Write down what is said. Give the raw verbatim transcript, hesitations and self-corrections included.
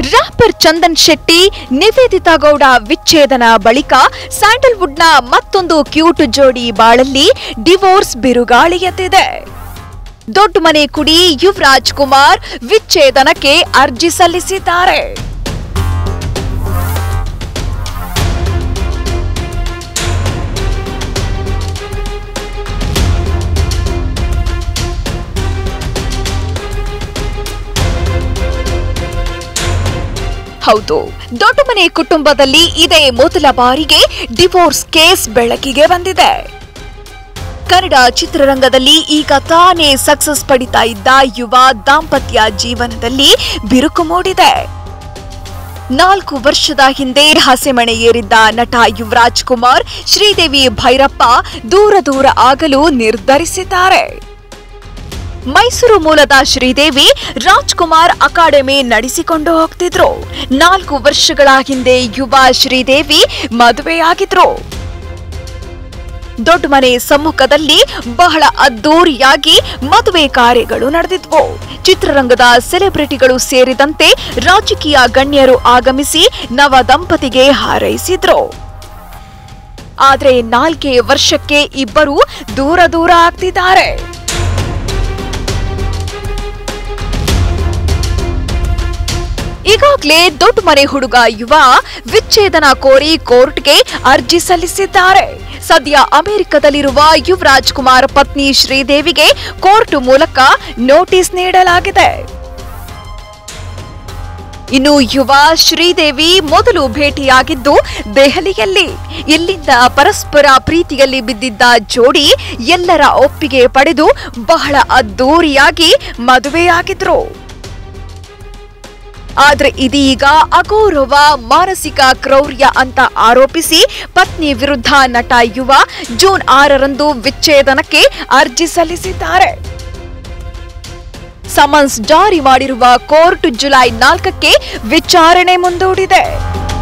Wrapper Chandan Shetty Niveditha Gowda ವಿಚ್ಛೇದನ ಬಳಿಕ ಸ್ಯಾಂಡಲ್ವುಡ್ನ ಮತ್ತೊಂದು ಕ್ಯೂಟ್ ಜೋಡಿ ಬಾಳಲ್ಲಿ ಡಿವೋರ್ಸ್ ಬಿರುಗಾಳಿ ಎದ್ದಿದೆ. ದೊಡ್ಡ ಮನೆ ಕುಡಿ ಯುವರಾಜ್ ಕುಮಾರ್ ವಿಚ್ಛೇದನಕ್ಕೆ ಅರ್ಜಿ ಸಲ್ಲಿಸಿದ್ದಾರೆ. ಹೌದು, ದೊಡ್ಡ ಮನೆ ಕುಟುಂಬದಲ್ಲಿ ಇದೇ ಮೊದಲ ಬಾರಿಗೆ ಡಿವೋರ್ಸ್ ಕೇಸ್ ಬೆಳಕಿಗೆ ಬಂದಿದೆ. ಕನ್ನಡ ಚಿತ್ರರಂಗದಲ್ಲಿ ಈಗ ತಾನೇ ಸಕ್ಸಸ್ ಪಡಿತಾ ಇದ್ದ ಯುವ ದಾಂಪತ್ಯ ಜೀವನದಲ್ಲಿ ಬಿರುಕು ಮೂಡಿದೆ. ನಾಲ್ಕು ವರ್ಷದ ಹಿಂದೆ ಹಸೆಮಣೆ ಏರಿದ್ದ ನಟ ಯುವರಾಜ್ ಕುಮಾರ್ ಶ್ರೀದೇವಿ ಭೈರಪ್ಪ ದೂರ ದೂರ ಆಗಲು ನಿರ್ಧರಿಸಿದ್ದಾರೆ. ಮೈಸೂರು ಮೂಲದ ಶ್ರೀದೇವಿ ರಾಜ್ಕುಮಾರ್ ಅಕಾಡೆಮಿ ನಡೆಸಿಕೊಂಡು ಹೋಗ್ತಿದ್ರು. ನಾಲ್ಕು ವರ್ಷಗಳ ಹಿಂದೆ ಯುವ ಶ್ರೀದೇವಿ ಮದುವೆಯಾಗಿದ್ರು. ದೊಡ್ಡ ಮನೆ ಸಮ್ಮುಖದಲ್ಲಿ ಬಹಳ ಅದ್ದೂರಿಯಾಗಿ ಮದುವೆ ಕಾರ್ಯಗಳು ನಡೆದಿದ್ವು. ಚಿತ್ರರಂಗದ ಸೆಲೆಬ್ರಿಟಿಗಳು ಸೇರಿದಂತೆ ರಾಜಕೀಯ ಗಣ್ಯರು ಆಗಮಿಸಿ ನವ ದಂಪತಿಗೆ ಹಾರೈಸಿದ್ರು. ಆದ್ರೆ ನಾಲ್ಕೇ ವರ್ಷಕ್ಕೆ ಇಬ್ಬರು ದೂರ ದೂರ ಆಗ್ತಿದ್ದಾರೆ. ಈಗಾಗಲೇ ದೊಡ್ಡ ಮನೆ ಹುಡುಗ ಯುವ ವಿಚ್ಛೇದನ ಕೋರಿ ಕೋರ್ಟ್ಗೆ ಅರ್ಜಿ ಸಲ್ಲಿಸಿದ್ದಾರೆ. ಸದ್ಯ ಅಮೆರಿಕದಲ್ಲಿರುವ ಯುವರಾಜ್ ಕುಮಾರ್ ಪತ್ನಿ ಶ್ರೀದೇವಿಗೆ ಕೋರ್ಟ್ ಮೂಲಕ ನೋಟಿಸ್ ನೀಡಲಾಗಿದೆ. ಇನ್ನು ಯುವ ಶ್ರೀದೇವಿ ಮೊದಲು ಭೇಟಿಯಾಗಿದ್ದು ದೆಹಲಿಯಲ್ಲಿ. ಇಲ್ಲಿಂದ ಪರಸ್ಪರ ಪ್ರೀತಿಯಲ್ಲಿ ಬಿದ್ದಿದ್ದ ಜೋಡಿ ಎಲ್ಲರ ಒಪ್ಪಿಗೆ ಪಡೆದು ಬಹಳ ಅದ್ದೂರಿಯಾಗಿ ಮದುವೆಯಾಗಿದ್ರು. ಆದ್ರೆ ಇದೀಗ ಅಗೌರವ, ಮಾನಸಿಕ ಕ್ರೌರ್ಯ ಅಂತ ಆರೋಪಿಸಿ ಪತ್ನಿ ವಿರುದ್ಧ ನಟ ಯುವ ಜೂನ್ ಆರರಂದು ವಿಚ್ಛೇದನಕ್ಕೆ ಅರ್ಜಿ ಸಲ್ಲಿಸಿದ್ದಾರೆ. ಸಮನ್ಸ್ ಜಾರಿ ಮಾಡಿರುವ ಕೋರ್ಟ್ ಜುಲೈ ನಾಲ್ಕಕ್ಕೆ ವಿಚಾರಣೆ ಮುಂದೂಡಿದೆ.